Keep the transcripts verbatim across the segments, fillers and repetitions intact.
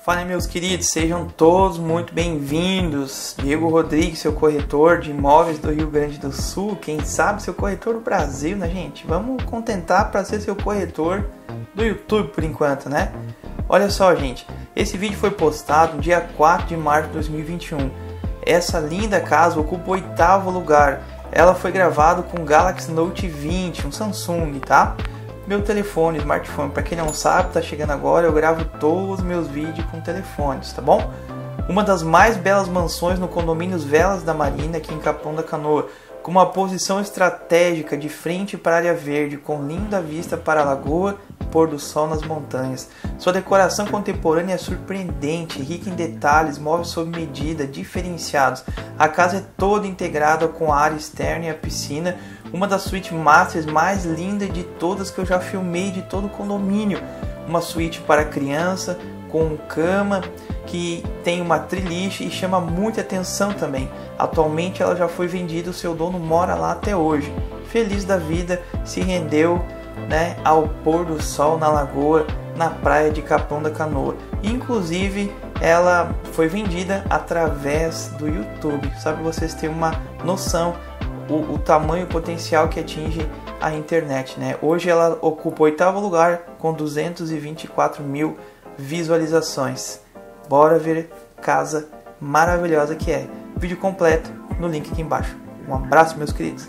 Fala aí, meus queridos, sejam todos muito bem-vindos. Diego Rodrigues, seu corretor de imóveis do Rio Grande do Sul, quem sabe seu corretor do Brasil, né, gente? Vamos contentar para ser seu corretor do YouTube por enquanto, né? Olha só, gente, esse vídeo foi postado no dia quatro de março de dois mil e vinte e um. Essa linda casa ocupa o oitavo lugar. Ela foi gravada com o Galaxy Note vinte, um Samsung, tá? Meu telefone, smartphone, para quem não sabe, tá chegando agora, eu gravo todos os meus vídeos com telefones, tá bom? Uma das mais belas mansões no condomínio Velas da Marina, aqui em Capão da Canoa, com uma posição estratégica de frente para a área verde, com linda vista para a lagoa e pôr do sol nas montanhas. Sua decoração contemporânea é surpreendente, rica em detalhes, móveis sob medida, diferenciados. A casa é toda integrada com a área externa e a piscina, uma das suítes masters mais lindas de todas que eu já filmei de todo o condomínio. Uma suíte para criança, com cama, que tem uma triliche e chama muita atenção também. Atualmente ela já foi vendida, o seu dono mora lá até hoje. Feliz da vida, se rendeu, né, ao pôr do sol na lagoa, na praia de Capão da Canoa. Inclusive ela foi vendida através do YouTube, só para vocês terem uma noção o, o tamanho potencial que atinge a internet, né? Hoje ela ocupa o oitavo lugar com duzentos e vinte e quatro mil visualizações. Bora ver casa maravilhosa que é. Vídeo completo no link aqui embaixo. Um abraço, meus queridos.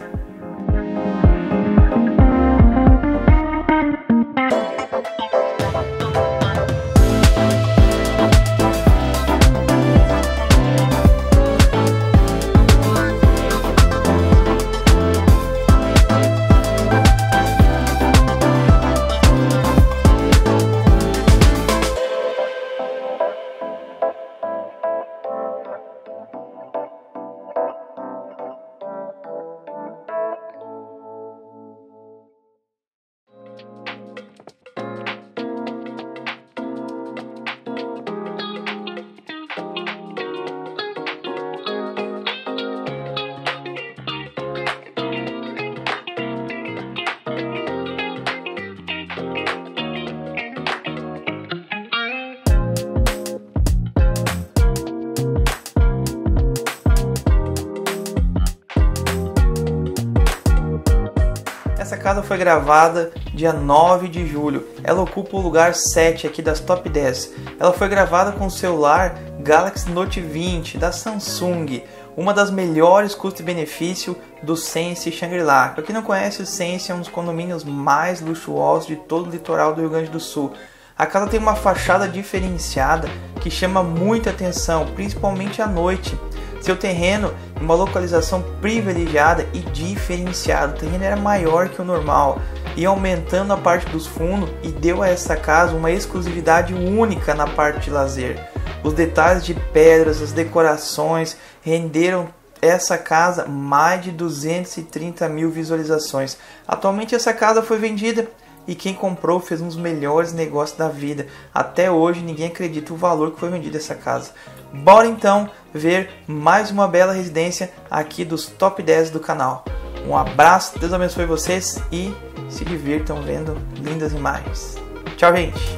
Essa casa foi gravada dia nove de julho. Ela ocupa o lugar sete aqui das top dez. Ela foi gravada com o celular Galaxy Note vinte da Samsung, uma das melhores custo-benefício do Sense Shangri-La. Para quem não conhece, o Sense é um dos condomínios mais luxuosos de todo o litoral do Rio Grande do Sul. A casa tem uma fachada diferenciada que chama muita atenção, principalmente à noite. Seu terreno em uma localização privilegiada e diferenciada. O terreno era maior que o normal e aumentando a parte dos fundos e deu a essa casa uma exclusividade única na parte de lazer. Os detalhes de pedras, as decorações renderam essa casa mais de duzentos e trinta mil visualizações. Atualmente essa casa foi vendida e quem comprou fez um dos melhores negócios da vida. Até hoje ninguém acredita o valor que foi vendida essa casa. Bora então ver mais uma bela residência aqui dos top dez do canal. Um abraço, Deus abençoe vocês e se divirtam vendo lindas imagens. Tchau, gente!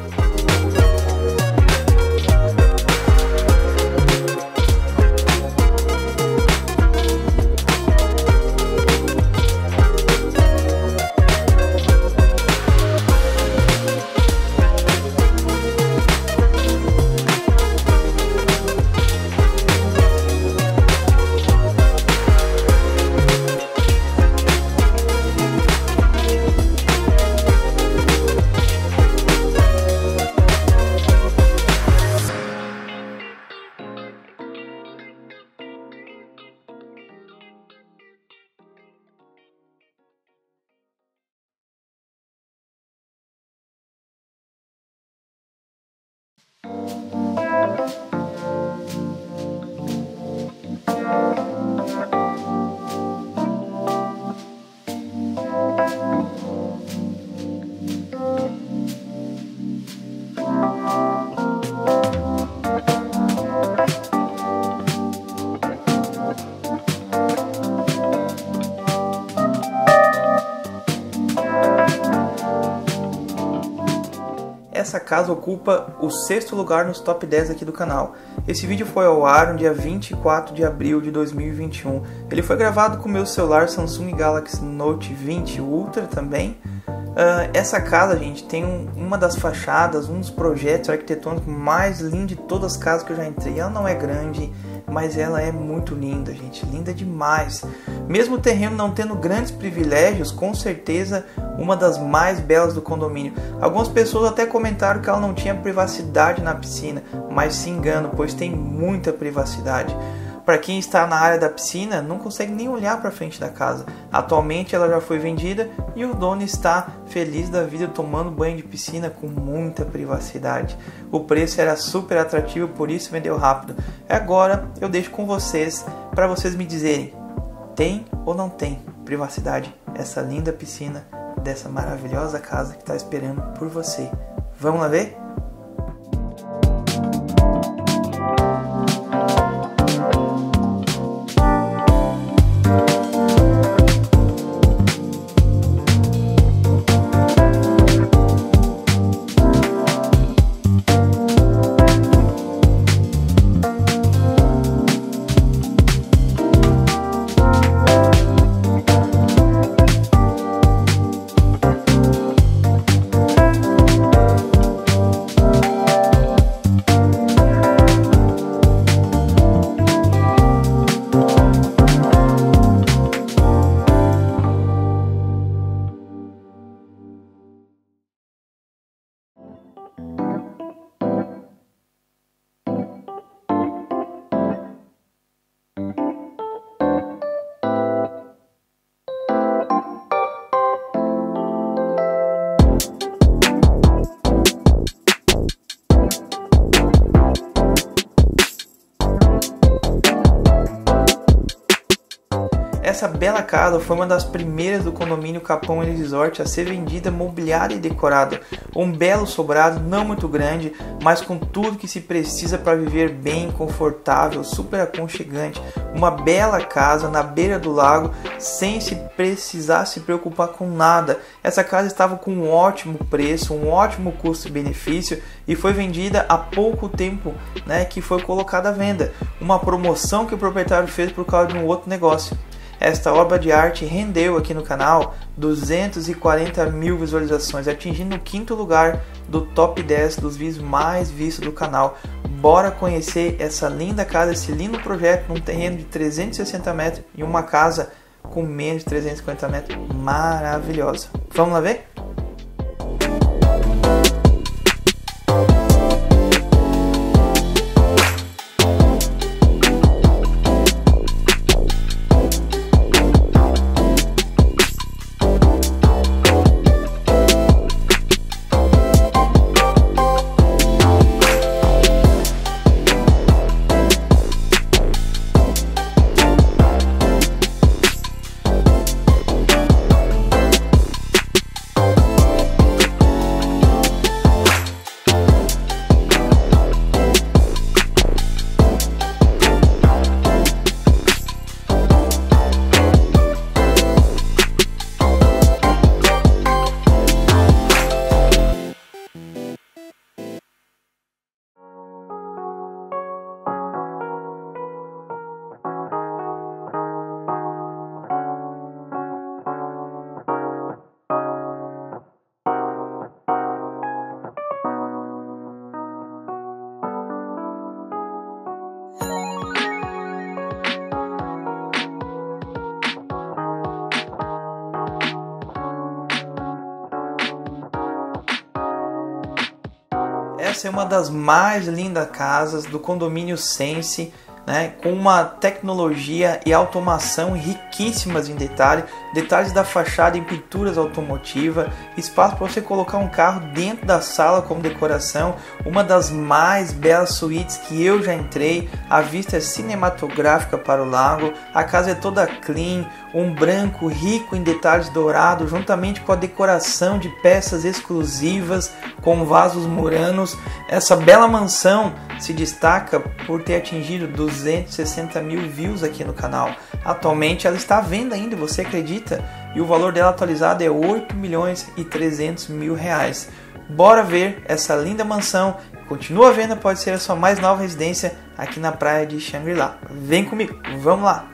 essa casa ocupa o sexto lugar nos top dez aqui do canal. Esse vídeo foi ao ar no dia vinte e quatro de abril de dois mil e vinte e um. Ele foi gravado com o meu celular Samsung Galaxy Note vinte Ultra também. Uh, essa casa, gente, tem um, uma das fachadas, um dos projetos arquitetônicos mais lindos de todas as casas que eu já entrei. Ela não é grande, mas ela é muito linda, gente, linda demais. Mesmo o terreno não tendo grandes privilégios, com certeza uma das mais belas do condomínio. Algumas pessoas até comentaram que ela não tinha privacidade na piscina, mas se enganam, pois tem muita privacidade. Para quem está na área da piscina, não consegue nem olhar para frente da casa. Atualmente ela já foi vendida e o dono está feliz da vida tomando banho de piscina com muita privacidade. O preço era super atrativo, por isso vendeu rápido. Agora eu deixo com vocês para vocês me dizerem, tem ou não tem privacidade essa linda piscina dessa maravilhosa casa que está esperando por você. Vamos lá ver? Essa bela casa foi uma das primeiras do condomínio Capão Resort a ser vendida, mobiliada e decorada. Um belo sobrado, não muito grande, mas com tudo que se precisa para viver bem, confortável, super aconchegante. Uma bela casa na beira do lago, sem se precisar se preocupar com nada. Essa casa estava com um ótimo preço, um ótimo custo-benefício e foi vendida há pouco tempo, né, que foi colocada à venda. Uma promoção que o proprietário fez por causa de um outro negócio. Esta obra de arte rendeu aqui no canal duzentas e quarenta mil visualizações, atingindo o quinto lugar do top dez dos vídeos mais vistos do canal. Bora conhecer essa linda casa, esse lindo projeto num terreno de trezentos e sessenta metros e uma casa com menos de trezentos e cinquenta metros, maravilhosa. Vamos lá ver? Essa é uma das mais lindas casas do condomínio Sense, né, com uma tecnologia e automação riquíssimas em detalhe, detalhes da fachada em pinturas automotivas, espaço para você colocar um carro dentro da sala como decoração, uma das mais belas suítes que eu já entrei, a vista é cinematográfica para o lago, a casa é toda clean, um branco rico em detalhes dourados, juntamente com a decoração de peças exclusivas com vasos muranos. Essa bela mansão se destaca por ter atingido duzentos e sessenta mil views aqui no canal. Atualmente ela está à venda ainda, você acredita? E o valor dela atualizado é oito milhões e trezentos mil reais. Bora ver essa linda mansão. Continua à venda, pode ser a sua mais nova residência aqui na praia de Xangri-Lá. Vem comigo, vamos lá!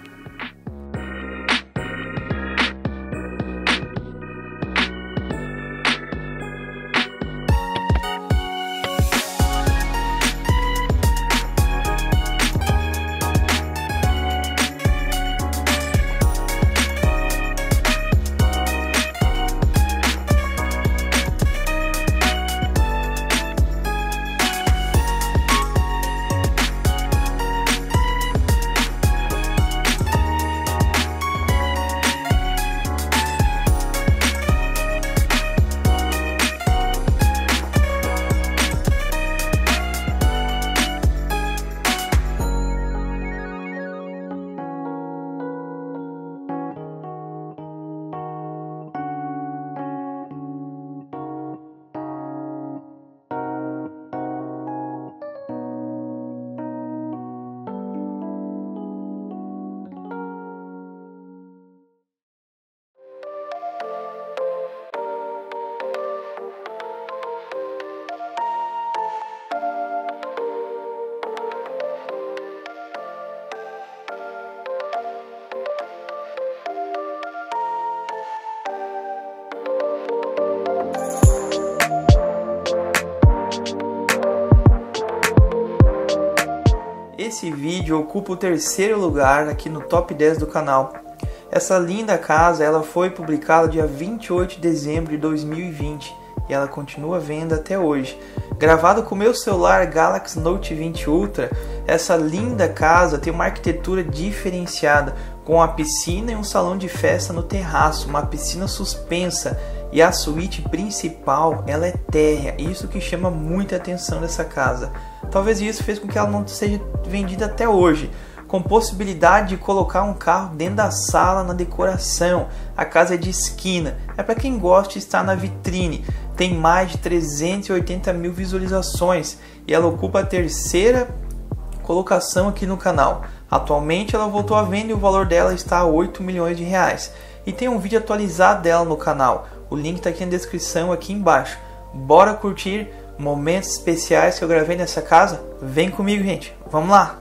Esse vídeo ocupa o terceiro lugar aqui no top dez do canal. Essa linda casa ela foi publicada dia vinte e oito de dezembro de dois mil e vinte e ela continua à venda até hoje. Gravado com meu celular Galaxy Note vinte Ultra, essa linda casa tem uma arquitetura diferenciada, com a piscina e um salão de festa no terraço, uma piscina suspensa, e a suíte principal ela é térrea, isso que chama muita atenção dessa casa. Talvez isso fez com que ela não seja vendida até hoje, com possibilidade de colocar um carro dentro da sala na decoração. A casa é de esquina, é para quem gosta de estar na vitrine. Tem mais de trezentos e oitenta mil visualizações e ela ocupa a terceira colocação aqui no canal. Atualmente ela voltou à venda e o valor dela está a oito milhões de reais. E tem um vídeo atualizado dela no canal, o link está aqui na descrição aqui embaixo. Bora curtir momentos especiais que eu gravei nessa casa? Vem comigo, gente, vamos lá!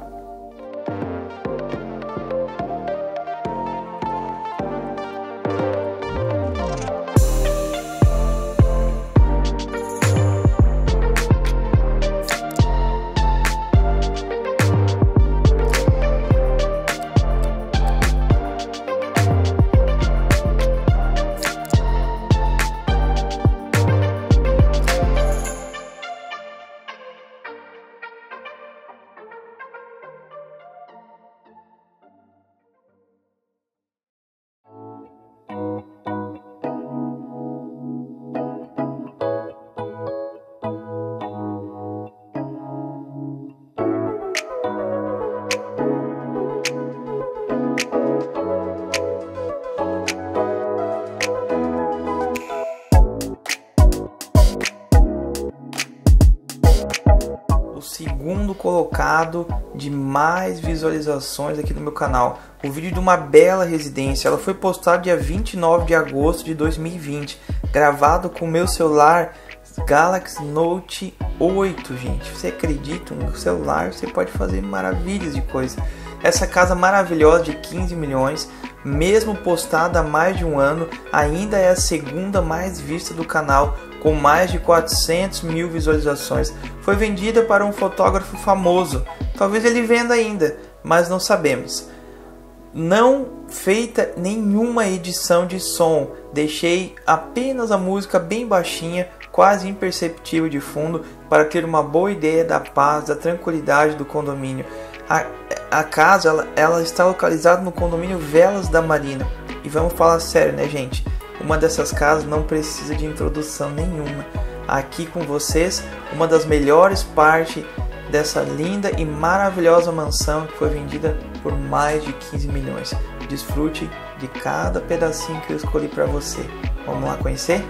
Segundo colocado de mais visualizações aqui no meu canal, o vídeo de uma bela residência. Ela foi postada dia vinte e nove de agosto de dois mil e vinte, gravado com o meu celular Galaxy Note oito, gente. Você acredita? No celular você pode fazer maravilhas de coisa. Essa casa maravilhosa de quinze milhões, mesmo postada há mais de um ano, ainda é a segunda mais vista do canal, com mais de quatrocentos mil visualizações. Foi vendida para um fotógrafo famoso. Talvez ele venda ainda, mas não sabemos. Não feita nenhuma edição de som. Deixei apenas a música bem baixinha, quase imperceptível de fundo, para ter uma boa ideia da paz, da tranquilidade do condomínio. A, a casa ela, ela está localizada no condomínio Velas da Marina. E vamos falar sério, né, gente? Uma dessas casas não precisa de introdução nenhuma. Aqui com vocês, uma das melhores partes dessa linda e maravilhosa mansão que foi vendida por mais de quinze milhões. Desfrute de cada pedacinho que eu escolhi para você. Vamos lá conhecer?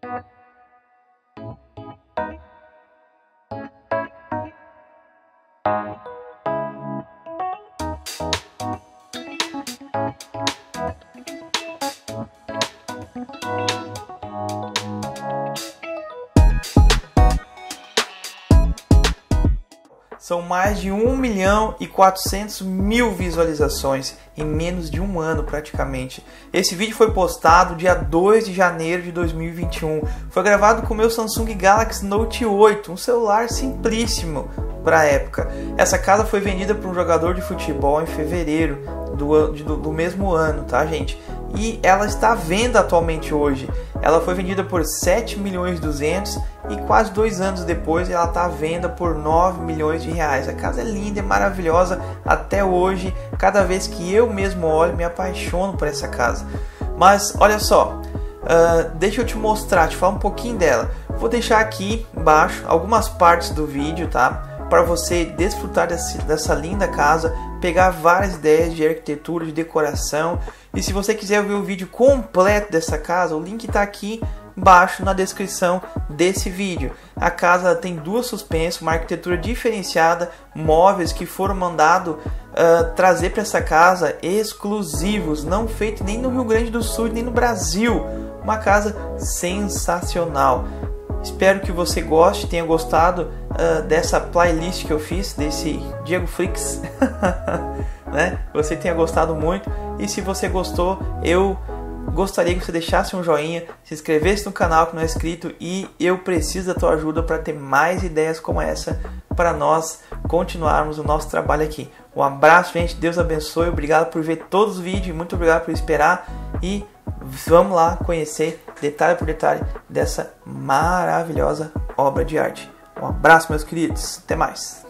São mais de um milhão e quatrocentos mil visualizações em menos de um ano praticamente. Esse vídeo foi postado dia dois de janeiro de dois mil e vinte e um. Foi gravado com o meu Samsung Galaxy Note oito, um celular simplíssimo para a época. Essa casa foi vendida para um jogador de futebol em fevereiro do, do, do mesmo ano, tá, gente? E ela está à venda atualmente hoje. Ela foi vendida por sete milhões e duzentos e quase dois anos depois ela está à venda por nove milhões de reais. A casa é linda, é maravilhosa até hoje. Cada vez que eu mesmo olho, me apaixono por essa casa. Mas olha só, uh, deixa eu te mostrar, te falar um pouquinho dela. Vou deixar aqui embaixo algumas partes do vídeo, tá? Para você desfrutar desse, dessa linda casa, pegar várias ideias de arquitetura, de decoração. E se você quiser ver o vídeo completo dessa casa, o link está aqui embaixo na descrição desse vídeo. A casa tem duas suspensas, uma arquitetura diferenciada, móveis que foram mandados uh, trazer para essa casa exclusivos, não feito nem no Rio Grande do Sul nem no Brasil. Uma casa sensacional. Espero que você goste, tenha gostado uh, dessa playlist que eu fiz, desse Diego Flix, né? Você tenha gostado muito. E se você gostou, eu gostaria que você deixasse um joinha, se inscrevesse no canal que não é inscrito, e eu preciso da tua ajuda para ter mais ideias como essa, para nós continuarmos o nosso trabalho aqui. Um abraço, gente, Deus abençoe, obrigado por ver todos os vídeos, muito obrigado por esperar, e vamos lá conhecer detalhe por detalhe dessa maravilhosa obra de arte. Um abraço, meus queridos, até mais.